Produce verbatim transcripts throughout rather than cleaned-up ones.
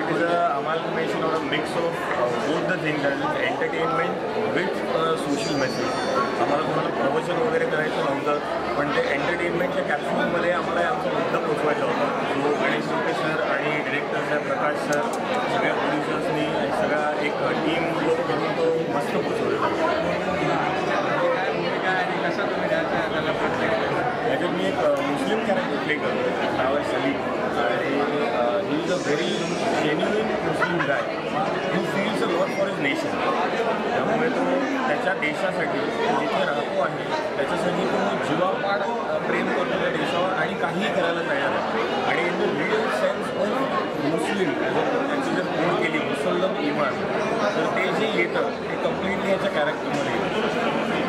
it is a amalgamation or a mix of uh, both the things, that is entertainment with a social message. आम्हाला कोणाला प्रवचन वगैरे करायचं नव्हतं, पण ते एंटरटेनमेंटच्या कॅप्सूलमध्ये आम्हाला आमचा मुद्दा पोचवायचा होता. जो गणेश जोटे सर आणि डिरेक्टर सर प्रकाश सर सगळ्या प्रोड्युसर्सनी सगळा एक टीम वर्क करून तो मस्त पोचवलेला. कसा तुम्ही त्याच्यात मी एक मुस्लिम कॅरेक्टर प्ले करतो, नाव आहे सलीम, आणि he is a very genuine Muslim guy who feels a lot for his nation. त्यामुळे तो त्याच्या देशासाठी जिथे राहतो आहे त्याच्यासाठी तो जीवापाड प्रेम करतो त्या देशावर आणि काहीही करायला तयार आहे. आणि in the real sense of Muslim त्याची जर फोन केली मुसल्लम इमान, तर ते जे येतं ते कम्प्लिटली याच्या कॅरेक्टरमध्ये येतं.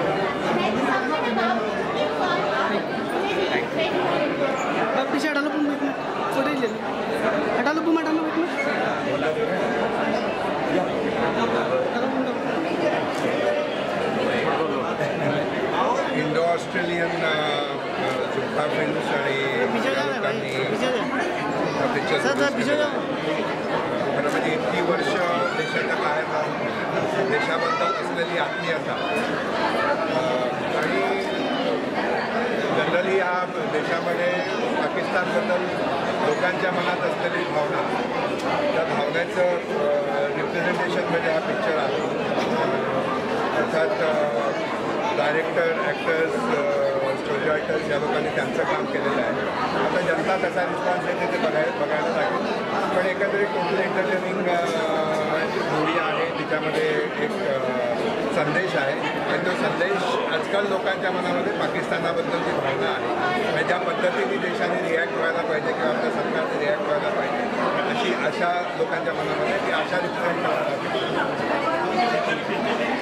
पीछे हटा लो तुम बैठना, फुटेज ले लो, हटा लो तुम, हटा लो बैठना. इंडो ऑस्ट्रेलियन झुंपा फिल्म्स आणि म्हणजे इतकी वर्ष देशाच्या बाहेर राहून देशाबद्दल असलेली आत्मीयता आणि जनरली ह्या देशामध्ये पाकिस्तानबद्दल लोकांच्या मनात असलेली भावना, त्या भावनेचं रिप्रेझेंटेशन म्हणजे हा पिक्चर आहे. अर्थात डायरेक्टर, ॲक्टर्स, स्टोरी रायटर्स या लोकांनी त्यांचं काम केलेलं आहे. आता जनता कसा रिस्पॉन्स देते ते बघायला बघायला लागेल, पण एकंदरीत टोटल एंटरटेनिंग मूवी आहे. तिच्यामध्ये एक संदेश आहे आणि तो संदेश आजकाल लोकांच्या मनामध्ये पाकिस्तानाबद्दल जी भावना आहे आणि ज्या पद्धतीने देशाने रिॲक्ट व्हायला पाहिजे किंवा आपल्या सरकारने रिॲक्ट व्हायला पाहिजे अशी आशा लोकांच्या मनामध्ये ती आशा रिप्रेझेंट करायला